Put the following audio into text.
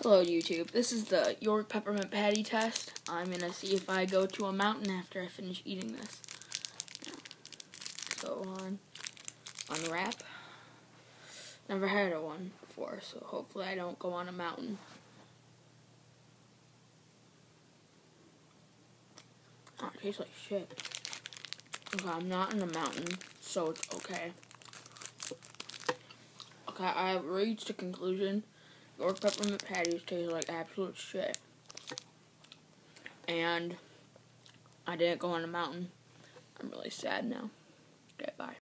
Hello YouTube, this is the York Peppermint Patty test. I'm going to see if I go to a mountain after I finish eating this. So unwrap. Never had one before, so hopefully I don't go on a mountain. Oh, it tastes like shit. Okay, I'm not in a mountain, so it's okay. Okay, I have reached a conclusion. York Peppermint Patties taste like absolute shit. And I didn't go on a mountain. I'm really sad now. Okay, bye.